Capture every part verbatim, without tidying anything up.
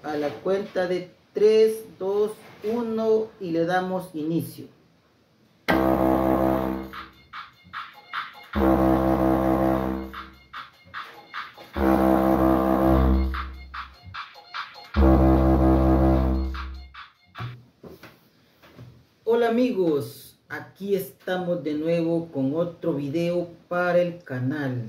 a la cuenta de tres, dos, uno y le damos inicio. Hola amigos, aquí estamos de nuevo con otro video para el canal.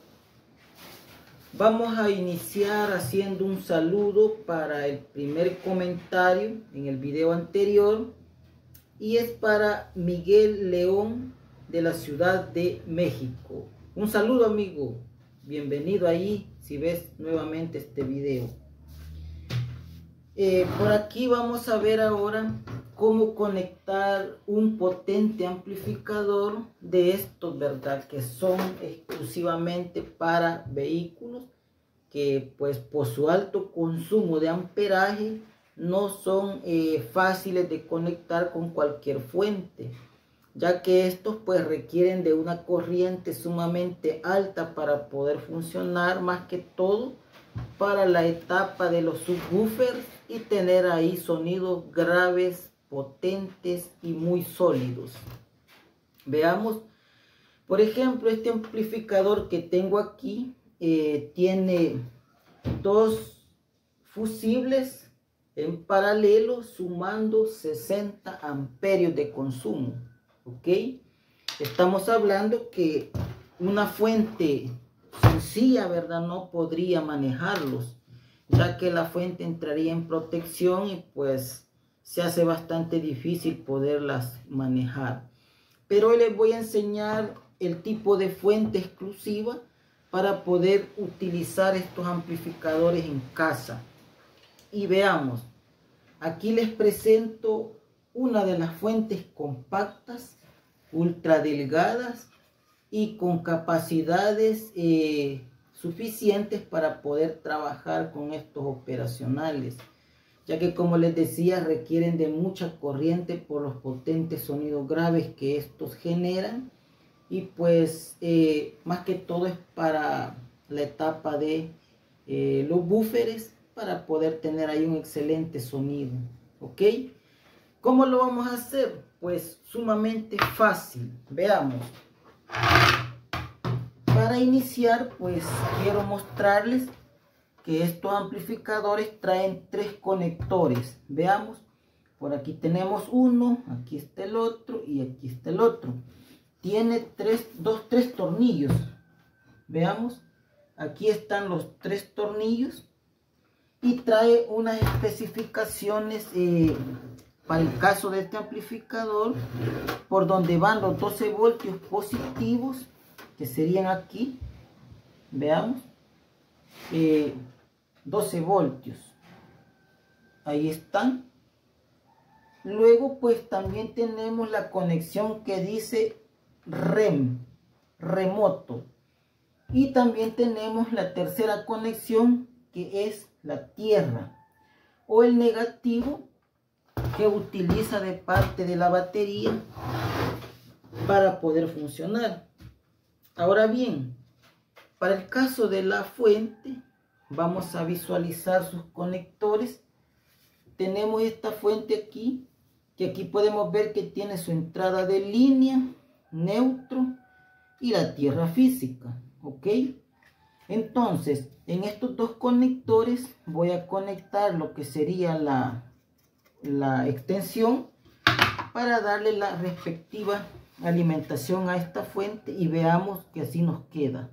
Vamos a iniciar haciendo un saludo para el primer comentario en el video anterior y es para Miguel León de la Ciudad de México. Un saludo amigo, bienvenido ahí si ves nuevamente este video. Eh, por aquí vamos a ver ahora cómo conectar un potente amplificador de estos, ¿verdad? Que son exclusivamente para vehículos que pues por su alto consumo de amperaje no son eh, fáciles de conectar con cualquier fuente, ya que estos pues requieren de una corriente sumamente alta para poder funcionar, más que todo para la etapa de los subwoofers y tener ahí sonidos graves, potentes y muy sólidos. Veamos, por ejemplo, este amplificador que tengo aquí eh, tiene dos fusibles en paralelo sumando sesenta amperios de consumo. ¿Ok? Estamos hablando que una fuente sencilla, ¿verdad? No podría manejarlos, ya que la fuente entraría en protección y pues se hace bastante difícil poderlas manejar. Pero hoy les voy a enseñar el tipo de fuente exclusiva para poder utilizar estos amplificadores en casa. Y veamos, aquí les presento una de las fuentes compactas, ultra delgadas y con capacidades eh, suficientes para poder trabajar con estos operacionales, ya que como les decía requieren de mucha corriente por los potentes sonidos graves que estos generan y pues eh, más que todo es para la etapa de eh, los búferes, para poder tener ahí un excelente sonido. ¿Ok? ¿Cómo lo vamos a hacer? Pues sumamente fácil. Veamos. Para iniciar pues quiero mostrarles que estos amplificadores traen tres conectores. Veamos, por aquí tenemos uno, aquí está el otro y aquí está el otro. Tiene tres, dos, tres tornillos. Veamos, aquí están los tres tornillos y trae unas especificaciones eh, para el caso de este amplificador, por donde van los doce voltios positivos, que serían aquí. Veamos, eh, doce voltios, ahí están. Luego pues también tenemos la conexión que dice rem, remoto, y también tenemos la tercera conexión que es la tierra o el negativo que utiliza de parte de la batería para poder funcionar. Ahora bien, para el caso de la fuente vamos a visualizar sus conectores. Tenemos esta fuente aquí, que aquí podemos ver que tiene su entrada de línea, neutro y la tierra física. ¿Ok? Entonces, en estos dos conectores voy a conectar lo que sería la, la extensión para darle la respectiva alimentación a esta fuente y veamos que así nos queda.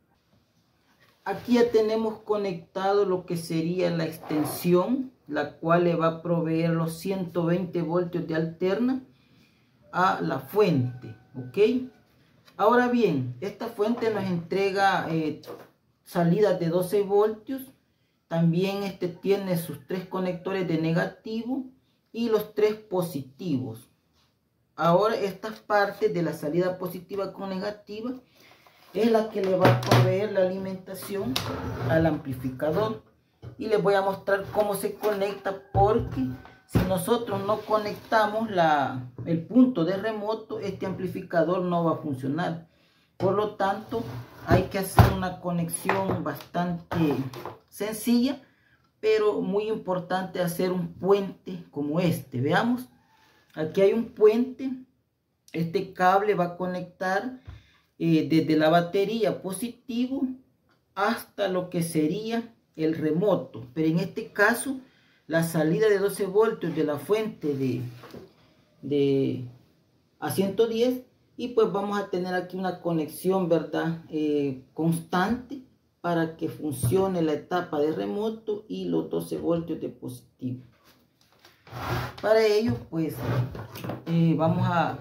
Aquí ya tenemos conectado lo que sería la extensión, la cual le va a proveer los ciento veinte voltios de alterna a la fuente. ¿Ok? Ahora bien, esta fuente nos entrega eh, salidas de doce voltios. También este tiene sus tres conectores de negativo y los tres positivos. Ahora estas partes de la salida positiva con negativa es la que le va a proveer la alimentación al amplificador. Y les voy a mostrar cómo se conecta, porque si nosotros no conectamos la, el punto de remoto, este amplificador no va a funcionar. Por lo tanto, hay que hacer una conexión bastante sencilla pero muy importante hacer un puente como este. Veamos, aquí hay un puente. Este cable va a conectar eh, desde la batería positivo hasta lo que sería el remoto, pero en este caso la salida de doce voltios de la fuente de, de a ciento diez, y pues vamos a tener aquí una conexión, verdad, eh, constante para que funcione la etapa de remoto y los doce voltios de positivo. Para ello pues eh, vamos a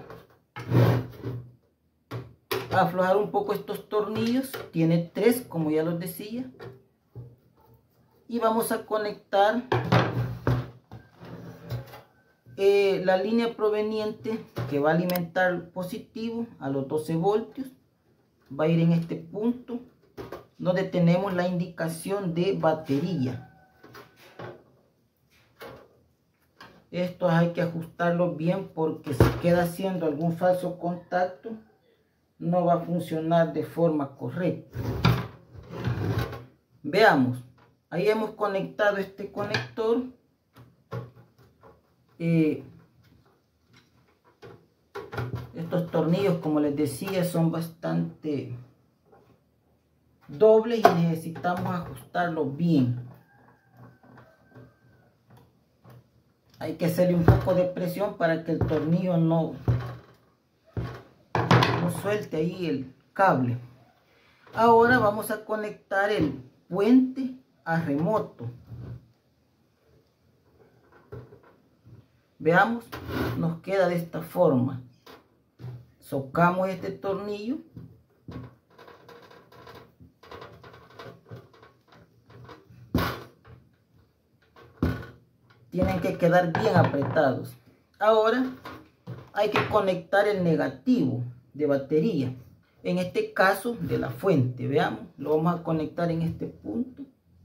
aflojar un poco estos tornillos. Tiene tres, como ya los decía, y vamos a conectar eh, la línea proveniente que va a alimentar el positivo a los doce voltios. Va a ir en este punto donde tenemos la indicación de batería. Esto hay que ajustarlo bien, porque si queda haciendo algún falso contacto no va a funcionar de forma correcta. Veamos, ahí hemos conectado este conector. Eh, estos tornillos, como les decía, son bastante dobles y necesitamos ajustarlos bien. Hay que hacerle un poco de presión para que el tornillo no, no suelte ahí el cable. Ahora vamos a conectar el puente a remoto. Veamos, nos queda de esta forma. Socamos este tornillo. Tienen que quedar bien apretados. Ahora hay que conectar el negativo de batería, en este caso de la fuente. Veamos, lo vamos a conectar en este punto.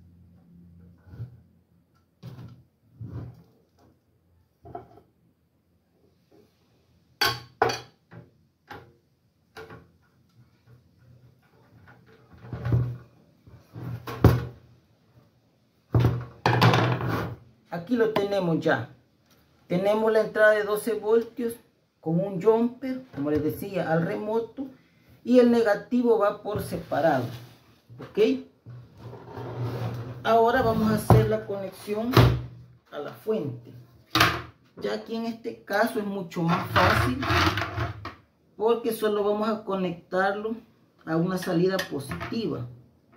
Aquí lo tenemos ya. Tenemos la entrada de doce voltios con un jumper, como les decía, al remoto, y el negativo va por separado. Ok. Ahora vamos a hacer la conexión a la fuente. Ya aquí en este caso es mucho más fácil, porque solo vamos a conectarlo a una salida positiva.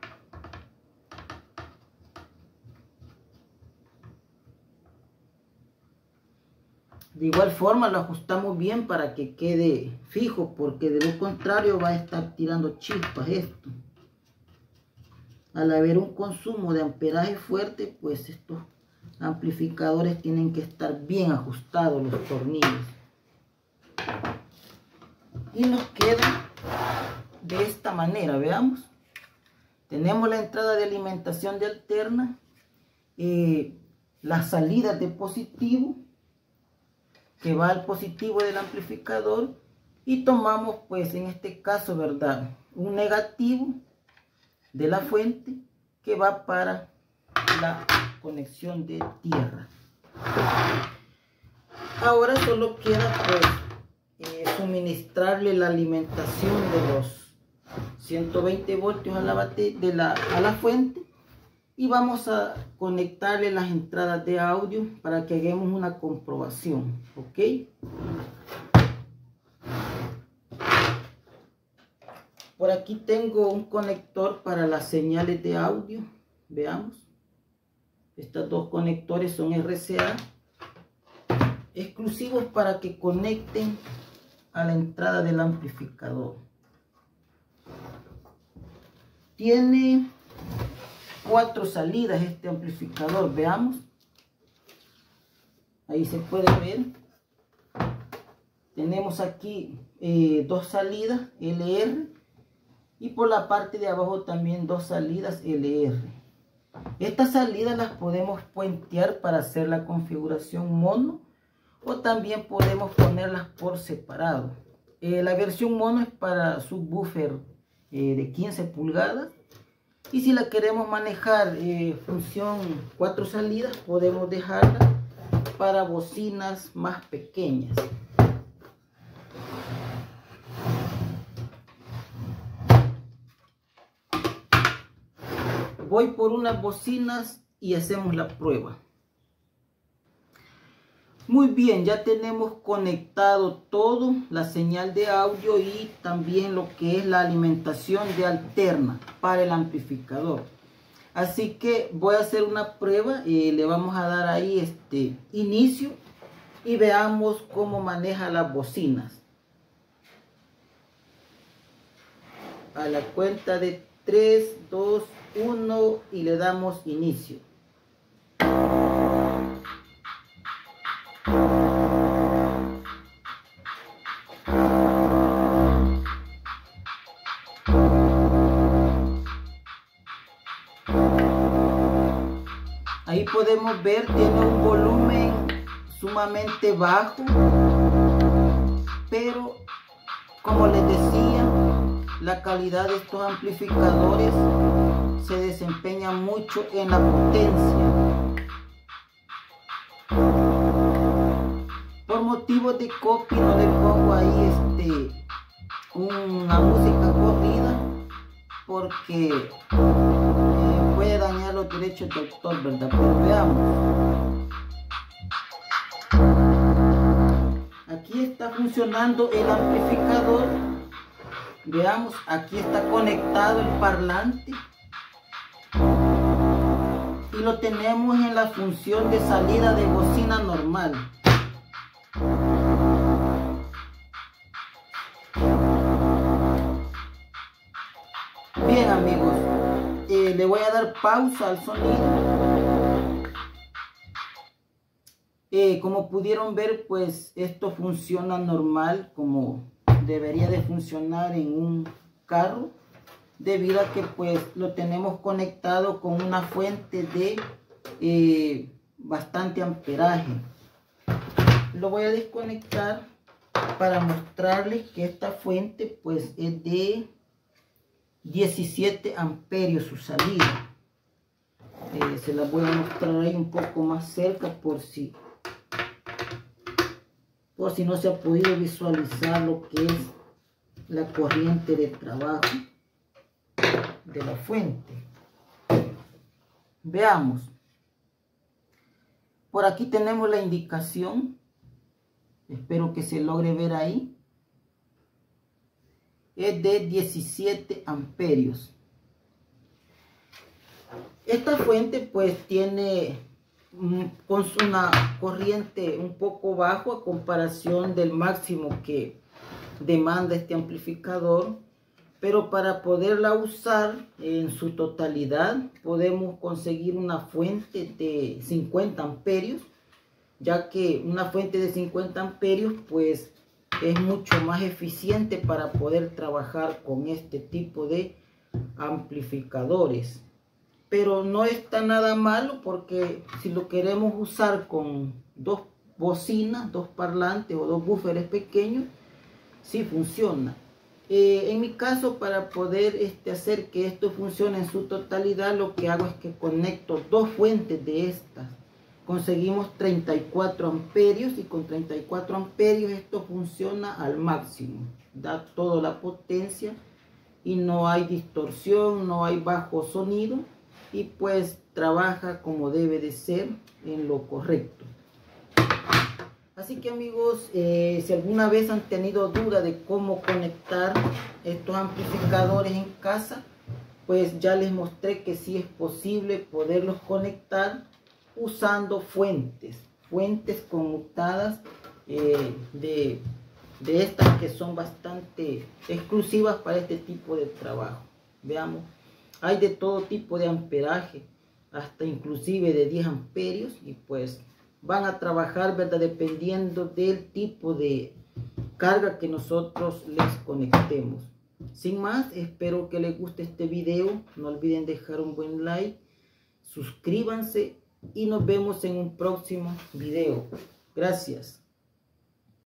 De igual forma lo ajustamos bien para que quede fijo, porque de lo contrario va a estar tirando chispas esto. Al haber un consumo de amperaje fuerte, pues estos amplificadores tienen que estar bien ajustados los tornillos. Y nos queda de esta manera, veamos. Tenemos la entrada de alimentación de alterna, eh, la salida de positivo, que va al positivo del amplificador, y tomamos pues en este caso, verdad, un negativo de la fuente que va para la conexión de tierra. Ahora solo queda pues eh, suministrarle la alimentación de los ciento veinte voltios a la, bate de la, a la fuente, y vamos a conectarle las entradas de audio para que hagamos una comprobación. Ok. Por aquí tengo un conector para las señales de audio. Veamos. Estos dos conectores son R C A, exclusivos para que conecten a la entrada del amplificador. Tiene cuatro salidas este amplificador. Veamos, ahí se puede ver. Tenemos aquí eh, dos salidas L R, y por la parte de abajo también dos salidas L R. Estas salidas las podemos puentear para hacer la configuración mono, o también podemos ponerlas por separado. Eh, la versión mono es para subwoofer eh, de quince pulgadas, Y si la queremos manejar eh, función cuatro salidas, podemos dejarla para bocinas más pequeñas. Voy por unas bocinas y hacemos la prueba. Muy bien, ya tenemos conectado todo, la señal de audio y también lo que es la alimentación de alterna para el amplificador. Así que voy a hacer una prueba y le vamos a dar ahí este inicio y veamos cómo maneja las bocinas. A la cuenta de tres, dos, uno y le damos inicio. Ahí podemos ver, tiene un volumen sumamente bajo, pero como les decía, la calidad de estos amplificadores se desempeña mucho en la potencia. Por motivos de copy no le pongo ahí este una música corrida porque eh, puede dañar los derechos de autor, ¿verdad? Pero veamos. Aquí está funcionando el amplificador. Veamos, aquí está conectado el parlante. Y lo tenemos en la función de salida de bocina normal. Bien amigos, eh, le voy a dar pausa al sonido. Eh, como pudieron ver, pues esto funciona normal como debería de funcionar en un carro, debido a que pues lo tenemos conectado con una fuente de eh, bastante amperaje. Lo voy a desconectar para mostrarles que esta fuente pues es de diecisiete amperios su salida. Eh, se la voy a mostrar ahí un poco más cerca por si por si no se ha podido visualizar lo que es la corriente de trabajo de la fuente. Veamos. Por aquí tenemos la indicación. Espero que se logre ver ahí. Es de diecisiete amperios. Esta fuente pues tiene con una corriente un poco bajo a comparación del máximo que demanda este amplificador, pero para poderla usar en su totalidad podemos conseguir una fuente de cincuenta amperios, ya que una fuente de cincuenta amperios pues es mucho más eficiente para poder trabajar con este tipo de amplificadores. Pero no está nada malo, porque si lo queremos usar con dos bocinas, dos parlantes o dos buffers pequeños, sí funciona. Eh, en mi caso, para poder este, hacer que esto funcione en su totalidad, lo que hago es que conecto dos fuentes de estas. Conseguimos treinta y cuatro amperios y con treinta y cuatro amperios esto funciona al máximo. Da toda la potencia y no hay distorsión, no hay bajo sonido. Y pues trabaja como debe de ser en lo correcto. Así que amigos, eh, si alguna vez han tenido duda de cómo conectar estos amplificadores en casa, pues ya les mostré que sí es posible poderlos conectar usando fuentes, fuentes conmutadas eh, de, de estas que son bastante exclusivas para este tipo de trabajo. Veamos. Hay de todo tipo de amperaje, hasta inclusive de diez amperios, y pues van a trabajar, ¿verdad?, dependiendo del tipo de carga que nosotros les conectemos. Sin más, espero que les guste este video. No olviden dejar un buen like, suscríbanse y nos vemos en un próximo video. Gracias.